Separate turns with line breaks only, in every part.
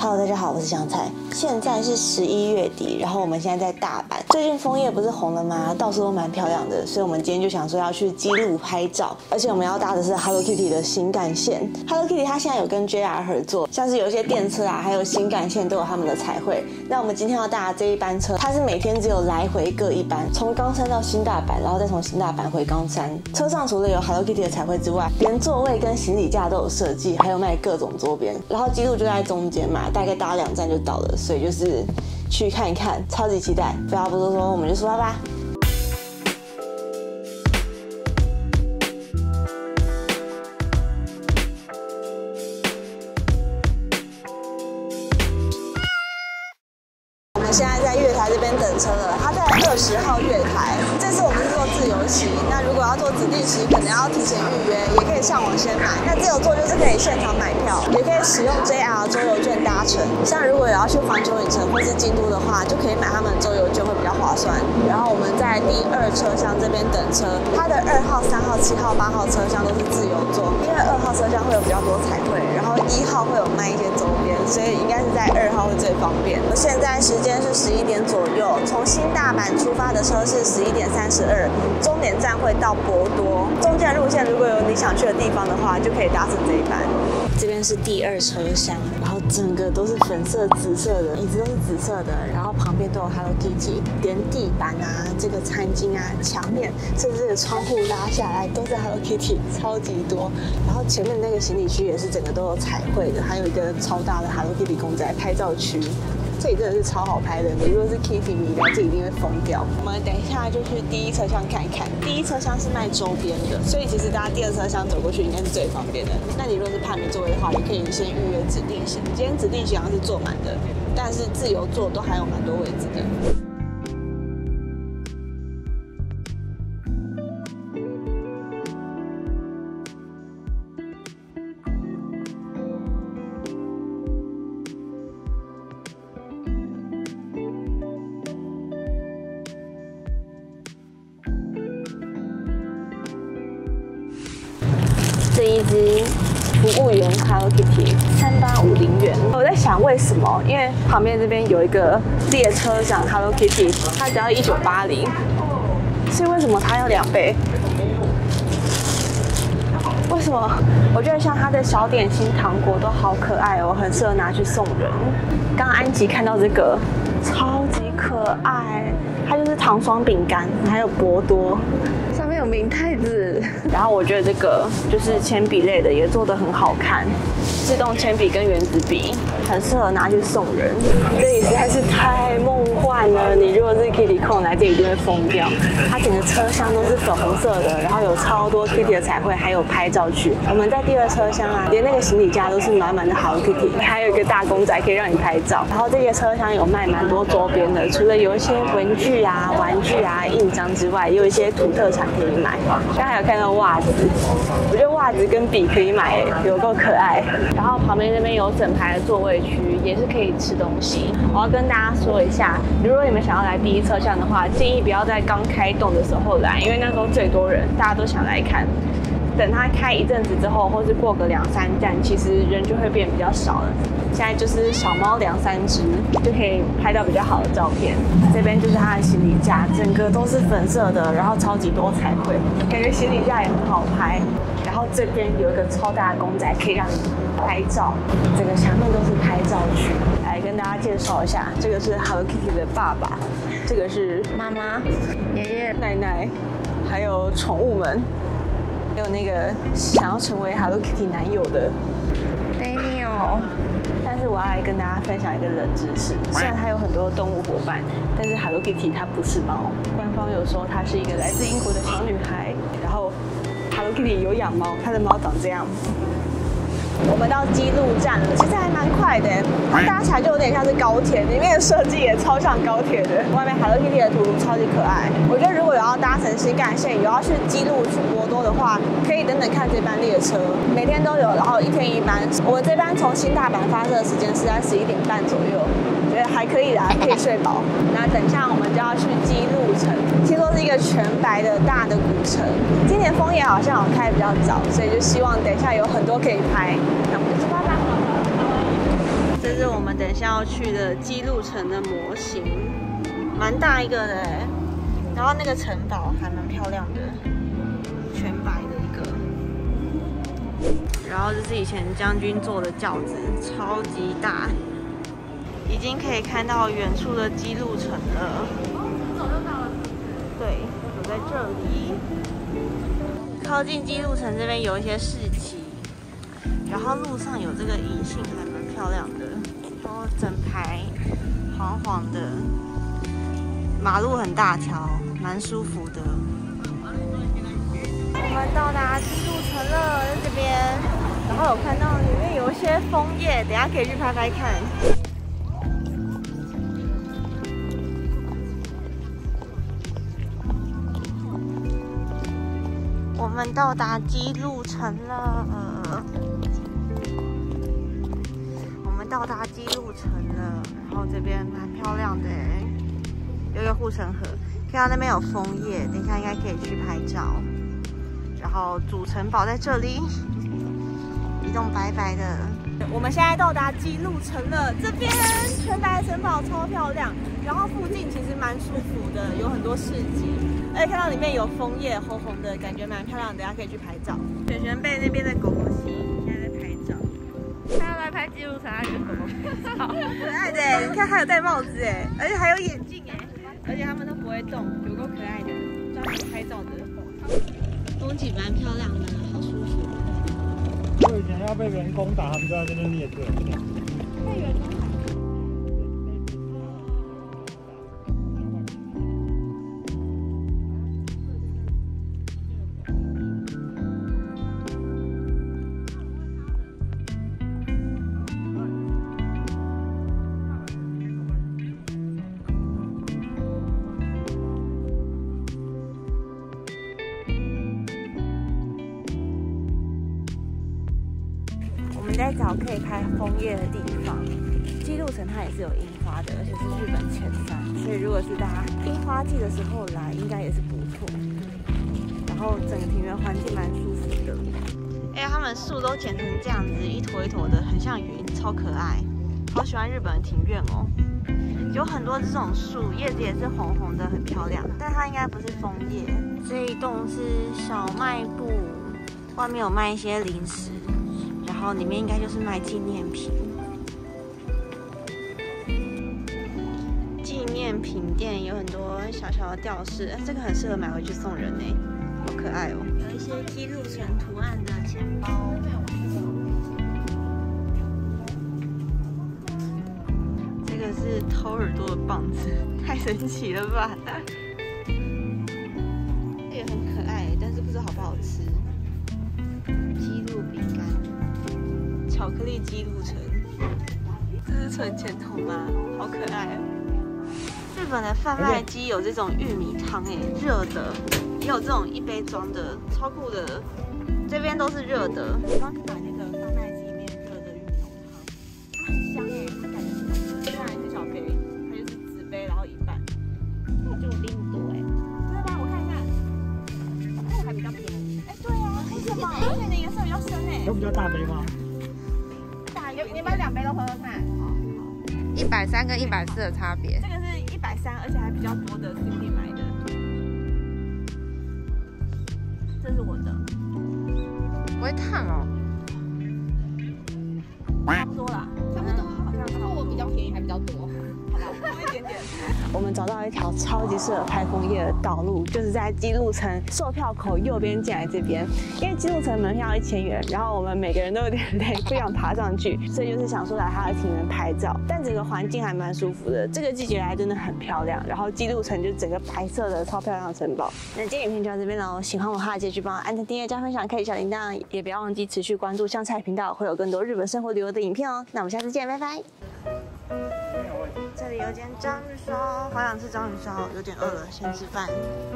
Hello， 大家好，我是香菜。现在是11月底，然后我们现在在大阪。最近枫叶不是红了吗？到处都蛮漂亮的，所以我们今天就想说要去姬路拍照。而且我们要搭的是 Hello Kitty 的新干线。Hello Kitty 它现在有跟 JR 合作，像是有一些电车啊，还有新干线都有他们的彩绘。那我们今天要搭的这一班车，它是每天只有来回各一班，从冈山到新大阪，然后再从新大阪回冈山。车上除了有 Hello Kitty 的彩绘之外，连座位跟行李架都有设计，还有卖各种周边。然后姬路就在中间嘛，大概搭2站就到了，所以就是去看一看，超级期待。废话不多说，我们就出发吧。我们现在在月台这边等车了，它在20号月台。这次我们是坐自由席，那如果要坐指定席，可能要提前预约，也可以上网先买。那自由座就是可以现场买票，也可以使用 JR 周游券搭乘。像如果有要去环球影城或是京都的话，就可以买他们的周游券会比较划算。然后我们在第2车厢这边等车，它的2号、3号、7号、8号车厢都是自由座，因为2号车厢会有比较多彩绘，然后1号会有卖一些周边，所以应该是在2号会最方便。现在时间是11点左右，从新大阪出发的车是11点32，终点站会到博多。中间路线如果有你想去的地方的话，就可以搭乘这一班。这边是第2车厢，然后整个都是粉色、紫色的，椅子都是紫色的，然后旁边都有 Hello Kitty， 连地板啊、这个餐巾啊、墙面，甚至这个窗户拉下来都是 Hello Kitty， 超级多。然后前面那个行李区也是整个都有彩绘的，还有一个超大的 Hello Kitty 公仔拍照区。这里真的是超好拍的，你如果是 Kitty 迷来，这一定会疯掉。我们等一下就去第1车厢看一看。第1车厢是卖周边的，所以其实搭第2车厢走过去应该是最方便的。那你如果是怕没座位的话，也可以先预约指定席。今天指定席好像是坐满的，但是自由座都还有蛮多位置的。这一只服务员 Hello Kitty 3850元。我在想为什么？因为旁边这边有一个列车长 Hello Kitty， 它只要1980，所以为什么它要2倍？为什么？我觉得像它的小点心糖果都好可爱哦，很适合拿去送人。刚安吉看到这个，超级可爱，它就是糖霜饼干，还有博多。上面有明太子，然后我觉得这个就是铅笔类的，也做得很好看，自动铅笔跟原子笔，很适合拿去送人。这里实在是太梦幻了，你如果是 Kitty 控来这里就会疯掉。它整个车厢都是粉红色的，然后有超多 Kitty 的彩绘，还有拍照区。我们在第2车厢啊，连那个行李架都是满满的 Hello Kitty， 还有一个大公仔可以让你拍照。然后这些车厢有卖蛮多周边的，除了有一些文具啊、玩具啊、印章之外，也有一些土特产可以买。刚才有看到袜子，我觉得袜子跟笔可以买，有够可爱。然后旁边这边有整排的座位区，也是可以吃东西。我要跟大家说一下，如果你们想要来第1车厢的话，建议不要在刚开动的时候来，因为那时候最多人，大家都想来看。等它开一阵子之后，或是过个2、3站，其实人就会变比较少了。现在就是小猫2、3只，就可以拍到比较好的照片。这边就是它的行李架，整个都是粉色的，然后超级多彩绘，感觉行李架也很好拍。然后这边有一个超大的公仔，可以让你拍照，整个墙面都是拍照区。来跟大家介绍一下，这个是 Hello Kitty 的爸爸，这个是妈妈、爷爷、奶奶，还有宠物们。还有那个想要成为 Hello Kitty 男友的 Daniel， 但是我要来跟大家分享一个冷知识，虽然它有很多动物伙伴，但是 Hello Kitty 它不是猫。官方有说它是一个来自英国的小女孩，然后 Hello Kitty 有养猫，它的猫长这样。我们到姬路站了，其实还蛮快的，它搭起来就有点像是高铁，里面的设计也超像高铁的。外面 Hello Kitty 的图超级可爱。我觉得如果有要搭乘新干线，有要去姬路去博多的话，可以等等看这班列车，每天都有，然后1天1班。我们这班从新大阪发车的时间是在11点半左右，觉得还可以啦，可以睡饱。那等一下我们就要去姬路城，听说是一个全白的大的古城。今年枫叶好像有开比较早，所以就希望等一下有很多可以拍。那我们就出发吧。这是我们们等一下要去的基路城的模型，蛮大一个的哎。然后那个城堡还蛮漂亮的，全白的一个。然后这是以前将军坐的轿子，超级大，已经可以看到远处的基路城了。走就到了。对，走在这里。靠近基路城这边有一些市集，然后路上有这个银杏，还蛮漂亮的。然后整排黄黄的，马路很大条，蛮舒服的。我们到达基路城了，在这边。然后有看到里面有一些枫叶，等一下可以去拍拍看。我们到达基路城了，我们到达基路城了，然后这边蛮漂亮的哎，有一个护城河，看到那边有枫叶，等一下应该可以去拍照。然后主城堡在这里，一栋白白的。我们现在到达基路城了，这边全白的城堡超漂亮，然后附近其实蛮舒服的，有很多市集。而且看到里面有枫叶，红红的，感觉蛮漂亮的，等下可以去拍照。璇璇被那边的狗狗吸引，现在在拍照。他要来拍基路城，他觉得狗狗好可爱的，你看还有戴帽子哎，而且还有眼镜哎，而且他们都不会动，有够可爱的，专门拍照的。风景蛮漂亮的，好舒服。
我以前要被人工打，他们就在这边列队。
被人工打。我们在找可以拍枫叶的地方。基路城它也是有樱花的，而且是日本前3，所以如果是大家樱花季的时候来，应该也是不错。然后整个庭园环境蛮舒服的。哎，他们树都剪成这样子，一坨一坨的，很像云，超可爱。好喜欢日本的庭院哦，有很多这种树，叶子也是红红的，很漂亮。但它应该不是枫叶。这一栋是小卖部，外面有卖一些零食。然后里面应该就是卖纪念品，纪念品店有很多小小的吊饰，这个很适合买回去送人呢，好可爱哦！有一些基路城图案的钱包，这个是偷耳朵的棒子，太神奇了吧！这个很可爱，但是不知道好不好吃。基路饼干。巧克力基路城，这是存钱筒吗？好可爱哦！日本的贩卖机有这种玉米汤哎，热的，也有这种1杯装的，超酷的。这边都是热的。我刚买那个贩卖机里面热的玉米浓汤，很香哎，它感觉是浓的，虽然是小杯，它就是纸杯，然后一半，就5.5度哎，真的吗？我看一下，这个还比较便宜。哎，对啊，为什么？而且你颜色比较深哎。
有比较大杯吗？
你把2杯都喝喝看。
130跟140的差别。
这个是130，而且还比较多的 Cindy 买的。这是我的。
不会烫哦。
差不多啦，差不多。好像不过我比较便宜，还比较多。好吧，多一点点。我们找到一条超级适合拍枫叶的道路，就是在基路城售票口右边进来这边。因为基路城门票1000元，然后我们每个人都有点累，不想爬上去，所以就是想说来它的庭园拍照。但整个环境还蛮舒服的，这个季节来真的很漂亮。然后基路城就整个白色的超漂亮的城堡。那今天影片就到这边喽，喜欢我的话记得去帮我按赞、订阅、加分享、开启小铃铛，也不要忘记持续关注香菜频道，会有更多日本生活旅游的影片哦。那我们下次见，拜拜。这里有间章鱼烧，好想吃章鱼烧，有点饿了，先吃饭。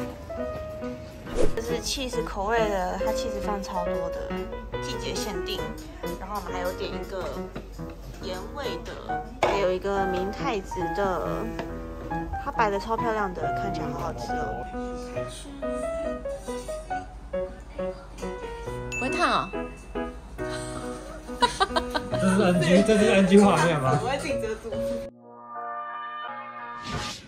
这是cheese口味的，它cheese放超多的，季节限定。然后我们还有点一个盐味的，还有一个明太子的，它摆的超漂亮的，看起来好好吃哦。
不会烫哦。
这是 NG 画面吗？
我会自己遮住。